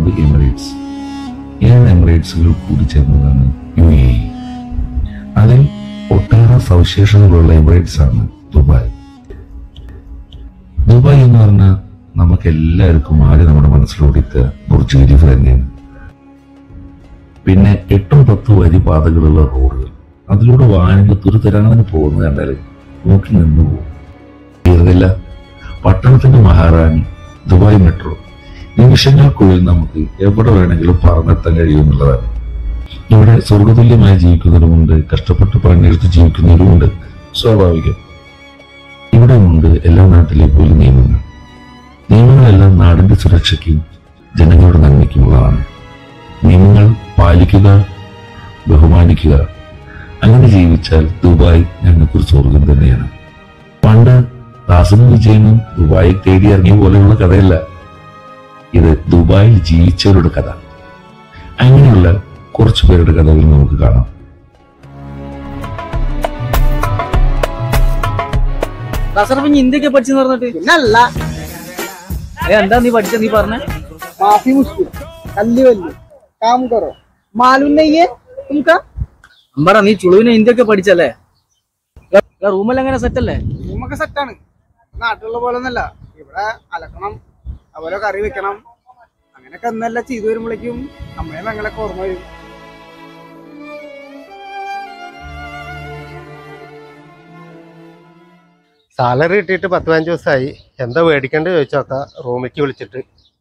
Arab Emirates. 7 എമിറേറ്റ്സുകൾ കൂടിച്ചേർന്നതാണ് UAE. അതിൽ ഒട്ടേറെ സവിശേഷതകളുള്ള എമിറേറ്റ്സ് ആണ് ദുബായ്. ദുബായ് എന്ന് പറഞ്ഞാൽ നമുക്ക് എല്ലാവർക്കും ആകെ നമ്മുടെ മനസ്സിലോടിത്ത ബുർജ് ഖലീഫ തന്നെയാണ്. പിന്നെ 8-10 വരി പാതകളുള്ള റോഡുകൾ, അതിലൂടെ വാഹനങ്ങൾ തുരുതരാണെന്ന് പോകുന്നത് കണ്ടാൽ നോക്കി നിന്നു പോകും. തീർന്നില്ല, പട്ടണത്തിന്റെ മഹാറാണി ദുബായ് മെട്രോ. നിമിഷങ്ങൾക്കുള്ളിൽ നമുക്ക് എവിടെ വേണമെങ്കിലും പറന്നെത്താൻ കഴിയുമെന്നുള്ളതാണ്. ഇവിടെ സ്വർഗതുല്യമായി ജീവിക്കുന്നവരുമുണ്ട്, കഷ്ടപ്പെട്ട് പണിയെടുത്ത് ജീവിക്കുന്നവരുമുണ്ട്. സ്വാഭാവികം. ഇവിടെ ഉണ്ട് എല്ലാ നാട്ടിലെ പോലെ നിയമങ്ങൾ. നിയമങ്ങളെല്ലാം നാടിന്റെ സുരക്ഷയ്ക്കും ജനങ്ങളുടെ നന്മയ്ക്കുമുള്ളതാണ്. നിയമങ്ങൾ പാലിക്കുക, ബഹുമാനിക്കുക. അങ്ങനെ ജീവിച്ചാൽ ദുബായ് ഞങ്ങൾക്കൊരു സ്വർഗം തന്നെയാണ്. പണ്ട് ദാസനും വിജയനും ദുബായ് തേടി ഇറങ്ങിയ പോലെയുള്ള കഥയല്ല ഇത്, ദുബായിൽ ജീവിച്ചവരുടെ കഥ. അങ്ങനെയുള്ള കുറച്ചു പേരുടെ കഥകൾ നമുക്ക് കാണാം. ഇന്ത്യക്ക് പഠിച്ചെന്ന് പറഞ്ഞിട്ട് പിന്നല്ല എന്താ നീ പഠിച്ച? നീ പറഞ്ഞ माफी मुश्किल कल्ली वल्ली काम करो मालूम नहीं है तुमका? അമ്പറ നീ ചുളുവിനെ ഇന്ത്യക്ക് പഠിച്ചല്ലേ? റൂമെല്ലാം എങ്ങനെ സെറ്റ് അല്ലേ? റൂമൊക്കെ സെറ്റാണ്. നാട്ടിലുള്ള പോലെ ഒന്നല്ല. ഇവിടെ അലക്കണം, അതുപോലെ കറി വെക്കണം, അങ്ങനെയൊക്കെ എന്നെല്ലാം ചെയ്തു വരുമ്പോഴേക്കും അമ്മയും ഞങ്ങളൊക്കെ ഓർമ്മ വരും. സാലറി കിട്ടിയിട്ട് 10-15 ദിവസമായി. എന്താ മേടിക്കേണ്ടത് ചോദിച്ചോക്കാം റൂമിലേക്ക് വിളിച്ചിട്ട്.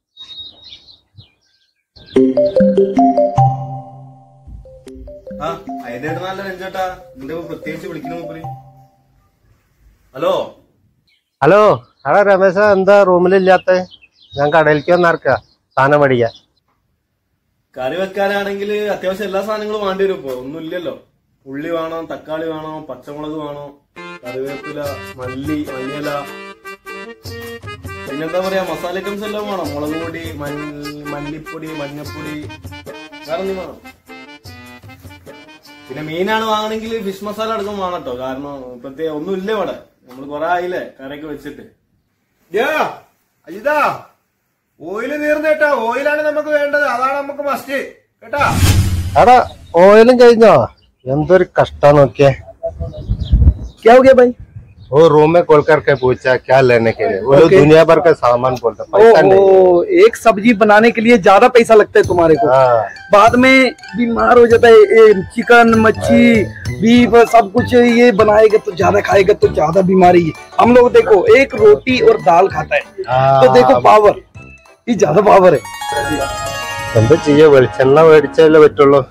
ഹലോ എടാ രമേശ, എന്താ റൂമിലില്ലാത്ത? ഞാൻ കടയിലേക്ക് വന്നിറക്ക സാധനം മേടിക്കാൻ. കറി വെക്കാനാണെങ്കിൽ അത്യാവശ്യം എല്ലാ സാധനങ്ങളും വേണ്ടി വരും. ഇപ്പൊ ഒന്നുമില്ലല്ലോ. ഉള്ളി വേണം, തക്കാളി വേണം, പച്ചമുളക് വേണം, കറിവേപ്പില, മല്ലിയില, പിന്നെന്താ പറയാ മസാല ഐറ്റംസ് എല്ലാം വേണം. മുളക് പൊടി, മല്ലിപ്പൊടി, മഞ്ഞപ്പൊടി, വേറെ ഒന്നും വേണം. പിന്നെ മീനാണ് വാങ്ങണമെങ്കിൽ ഫിഷ് മസാല അടക്കം വേണം കേട്ടോ. കാരണം ഇപ്പത്തെ ഒന്നും ഇല്ല ഇവിടെ. നമ്മള് കൊറേ ആയില്ലേ കറിയൊക്കെ വെച്ചിട്ട്. അജിതാ, ഓയില് തീർന്നേട്ടാ. ഓയിലാണ് നമുക്ക് വേണ്ടത്, അതാണ് നമുക്ക് മസ്റ്റ് കേട്ടാ. എടാ ഓയിലും കഴിഞ്ഞോ? എന്തൊരു കഷ്ടം നോക്കിയേ. क्या हो गया भाई? वो रूम में खोल करके पूछा क्या लेने के लिए. वो दुनिया भर का सामान बोलता, पैसा नहीं. एक सब्जी बनाने के लिए ज्यादा पैसा लगता है तुम्हारे को. बाद में बीमार हो जाता है. चिकन, मच्छी, बीफ सब कुछ ये बनाएगा तो ज्यादा खाएगा तो ज्यादा बीमारी है. हम लोग देखो एक रोटी और दाल खाता है तो देखो पावर, ये ज्यादा पावर है. എന്താ ചെയ്യാ, വെളിച്ചെണ്ണ മേടിച്ചാലേ പറ്റുള്ളൂ.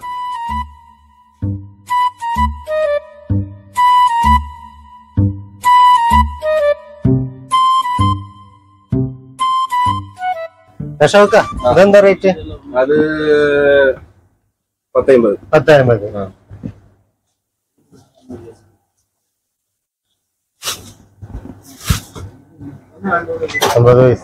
അതെന്താ റേറ്റ്? അത് 10-50. 10-50. അമ്പത് പൈസ.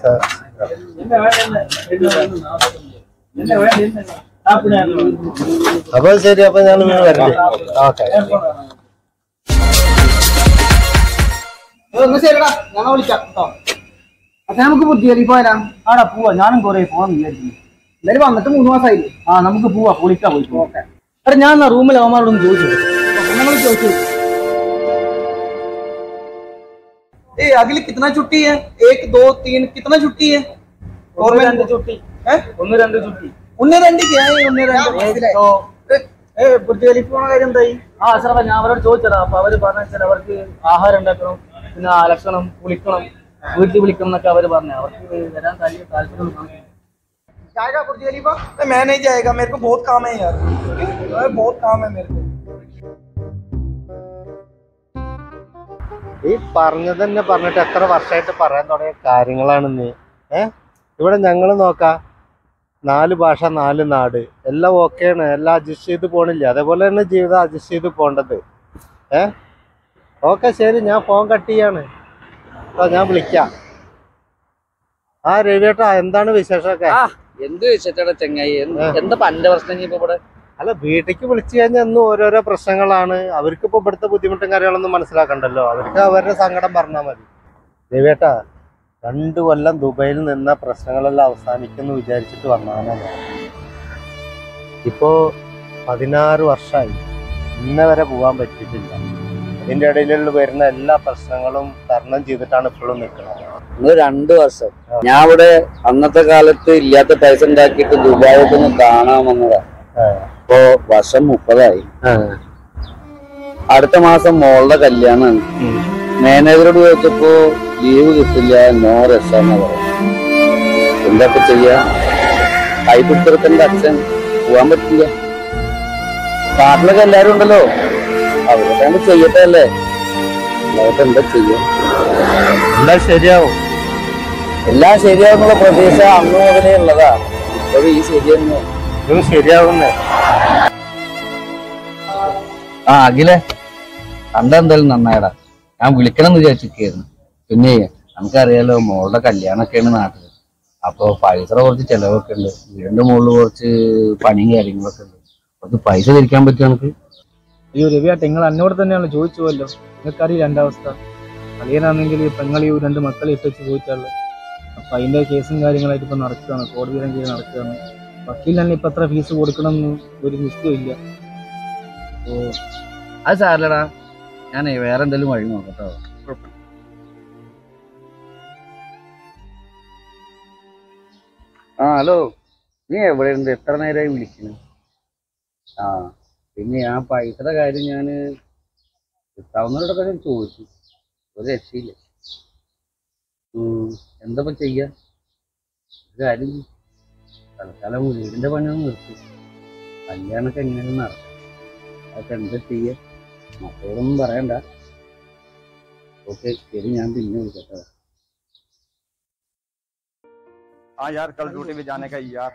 അപ്പൊ ശരി, അപ്പൊ ഞാൻ വരണ്ടേ? ഓക്കെ. ശരിടാ, ഞങ്ങൾ വിളിക്കാം കേട്ടോ. അപ്പൊ നമുക്ക് ബുദ്ധി വരാം. ആടാ പോവാ, ഞാനും കൊറേ പോവാന്ന് വിചാരിക്കുന്നു. എന്തായാലും വന്നിട്ട് 3 മാസമായില്ലേ? നമുക്ക് പോവാ, പൊളിക്കാ പോയി. ഓക്കെ. എടാ ഞാൻ റൂമിൽ അവന്മാരോടൊന്ന് ചോദിച്ചു. ഞങ്ങൾ ചോദിച്ചു अगली कितना छुट्टी है? 1 2 3 कितना छुट्टी है? और 2 छुट्टी है. 1 2 छुट्टी. 1 2 क्या है? 1 2 ബുർജ് ഖലീഫ പോണ കാര്യം എന്തായി? അസറ ഞാൻ അവരോട് ചോദിച്ചടാ. അപ്പൊ അവര് പറഞ്ഞാൽ അവർക്ക് ആഹാരം ഉണ്ടാക്കണം, പിന്നെ അലക്കണം, കുളിക്കണം, വീട്ടിൽ വിളിക്കണം എന്നൊക്കെ അവര് പറഞ്ഞു. അവർക്ക് വരാൻ താല്പര്യം. जाएगा बुर्ज खलीफा? मैं नहीं जाएगा, मेरे को बहुत काम है यार. बहुत काम है मेरे को. ഈ പറഞ്ഞത് തന്നെ പറഞ്ഞിട്ട് എത്ര വർഷമായിട്ട് പറയാൻ തുടങ്ങിയ കാര്യങ്ങളാണ് നീ. ഇവിടെ ഞങ്ങൾ നോക്കാം, 4 ഭാഷ 4 നാട് എല്ലാം ഓക്കെയാണ്, എല്ലാം അഡ്ജസ്റ്റ് ചെയ്ത് പോണില്ല. അതേപോലെ തന്നെ ജീവിതം അഡ്ജസ്റ്റ് ചെയ്ത് പോണ്ടത്. ഓക്കെ ശരി, ഞാൻ ഫോൺ കട്ട് ചെയ്യാണ്. ഞാൻ വിളിക്കാം. ആ രവിയേട്ടാ, എന്താണ് വിശേഷമൊക്കെ? എന്ത് വിശേഷടാ ചെങ്ങായി? എന്താ പന്റെ പ്രശ്നം ഇപ്പൊ ഇവിടെ? അല്ല, വീട്ടിലേക്ക് വിളിച്ചു കഴിഞ്ഞാൽ എന്നും ഓരോരോ പ്രശ്നങ്ങളാണ്. അവർക്കിപ്പോ ഇവിടുത്തെ ബുദ്ധിമുട്ടും കാര്യങ്ങളൊന്നും മനസ്സിലാക്കണ്ടല്ലോ. അവർക്ക് അവരുടെ സങ്കടം പറഞ്ഞാൽ മതി. രവിയേട്ടാ, 2 കൊല്ലം ദുബൈയിൽ നിന്ന പ്രശ്നങ്ങളെല്ലാം അവസാനിക്കുന്നു വിചാരിച്ചിട്ട് വന്നതാണ്. ഇപ്പോ 16 വർഷമായി, ഇന്ന വരെ പോകാൻ പറ്റിയിട്ടില്ല. അതിന്റെ ഇടയിലുള്ള വരുന്ന എല്ലാ പ്രശ്നങ്ങളും തരണം ചെയ്തിട്ടാണ് ഇപ്പോഴും നിൽക്കുന്നത്. 2 വർഷം ഞാൻ ഇവിടെ അന്നത്തെ കാലത്ത് ഇല്ലാത്ത പൈസ ഉണ്ടാക്കിയിട്ട് ദുബായിലേക്ക് ഒന്ന് കാണാൻ വന്നതാ. ഇപ്പോ വർഷം 30ആയി. അടുത്ത മാസം മോളുടെ കല്യാണമാണ്. മാനേജറോട് ചോദിച്ചപ്പോ ലീവ് കിട്ടില്ല, നോ രസാന്ന് പറയും. എന്താ ചെയ്യാ? കൈപിടുത്തത്തിന്റെ അച്ഛൻ പോവാൻ പറ്റില്ല. നാട്ടിലൊക്കെ എല്ലാരും ഉണ്ടല്ലോ, അവരൊക്കെ ചെയ്യട്ടെ അല്ലേ, അല്ലാതെ എന്താ ചെയ്യാ? എല്ലാം ശരിയാവും, എല്ലാം ശരിയാവുന്നുള്ള പ്രതീക്ഷ അന്ന് മുതലേ ഉള്ളതാ. ഇപ്പോഴും ഈ ശരിയെന്ന് ഇത് ശരിയാവുന്നേ. അഖിലേ, കണ്ടെന്തായാലും നന്നായടാ. ഞാൻ വിളിക്കണം എന്ന് വിചാരിച്ചിരിക്കായിരുന്നു. പിന്നെ നമുക്കറിയാലോ മോളുടെ കല്യാണമൊക്കെയാണ് നാട്ടില്. അപ്പൊ പൈസ കുറച്ച് ചെലവൊക്കെ ഉണ്ട്. വീടിന്റെ മുകളിൽ കുറച്ച് പണിയും കാര്യങ്ങളൊക്കെ ഉണ്ട്. കുറച്ച് പൈസ തിരിക്കാൻ പറ്റും നമുക്ക്? അയ്യോ രവിയാട്ടെ, നിങ്ങൾ എന്നോട് തന്നെയാണ് ചോദിച്ചുവല്ലോ. നിങ്ങൾക്കറിയില്ല എൻ്റെ അവസ്ഥ. അളിയനാണെങ്കിൽ പെങ്ങളി 2 മക്കളെ ഇട്ടുവെച്ച് പോയിട്ടുള്ളത്. അപ്പൊ അതിന്റെ കേസും കാര്യങ്ങളായിട്ട് ഇപ്പൊ നടക്കുകയാണ്, കോടതിയിലും കീഴിൽ നടക്കുകയാണ്. വക്കീൽ തന്നെ ഇപ്പൊ എത്ര ഫീസ് കൊടുക്കണമെന്ന് ഒരു നിശ്ചയമില്ല. ഓ അത് സാരല്ലടാ, ഞാനേ വേറെ എന്തെങ്കിലും വഴി നോക്കട്ടോ. ഹലോ, നീ എവിടെയുണ്ട്? എത്ര നേരമായി വിളിക്കുന്നു? പിന്നെ ആ പൈസയുടെ കാര്യം ഞാൻ കിട്ടാവുന്നവരോടൊക്കെ ഞാൻ ചോദിച്ചു, ഒരു രക്ഷയില്ല. എന്താ ചെയ്യാ? ഒരു കാര്യം തൽക്കാലം വീടിന്റെ പണിയൊന്നും നിർത്തി, കല്യാണമൊക്കെ എങ്ങനെയൊന്നും നടക്കും. അതൊക്കെ എന്താ ചെയ്യാ? മക്കളോടൊന്നും പറയണ്ട. ഓക്കെ ശരി, ഞാൻ പിന്നെ വിളിക്കട്ടെ. यार कल ड्यूटी पे जाने का यार।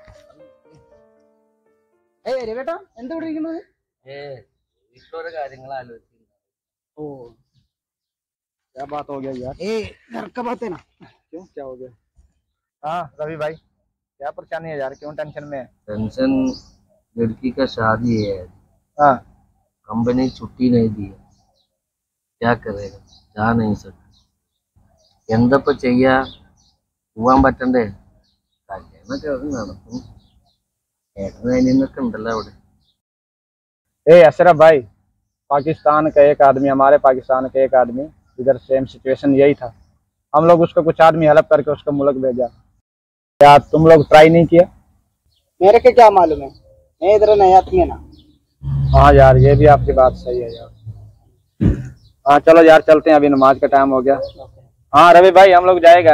രവേട്ടാ എന്താ ഇവിടെ ഇരിക്കുന്നത്? വീട്ടിലോരോ കാര്യങ്ങൾ ആലോചിക്കുന്നു. ओ क्या बात हो गया यार? घर का बात है ना? क्यों, क्या हो गया? हाँ रवि भाई, क्या परेशानी है यार, क्यों टेंशन में है? टेंशन, लड़की का शादी है। हाँ, कंपनी छुट्टी नहीं दी है, क्या करेगा, जा नहीं सकता. എന്തപ്പോ ചെയ്യാ? പോവാൻ പറ്റണ്ടേ? കല്യാണമൊക്കെ നടക്കും. ഏട്ടന് അതിനൊക്കെ ഉണ്ടല്ലോ അവിടെ. अशरफ भाई, पाकिस्तान का एक आदमी, हमारे पाकिस्तान का एक आदमी इधर सेम सिचुएशन यही था. हम लोग उसको कुछ आदमी हेल्प करके उसको मुल्क भेजा. क्या तुम लोग ट्राई नहीं किया? मेरे को क्या मालूम है, मैं इधर नया आदमी है ना. हाँ यार, ये भी आपकी बात सही है यार. हाँ चलो यार, चलते हैं, अभी नमाज का टाइम हो गया. हाँ रवि भाई, हम लोग जाएगा.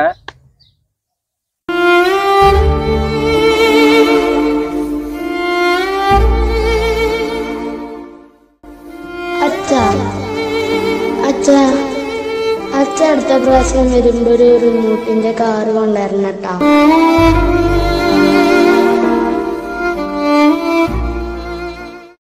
അച്ഛ അടുത്ത പ്രാവശ്യം വരുമ്പോ ഒരു റിമോട്ടിന്റെ കാറ് കൊണ്ടുവരണം കേട്ടോ.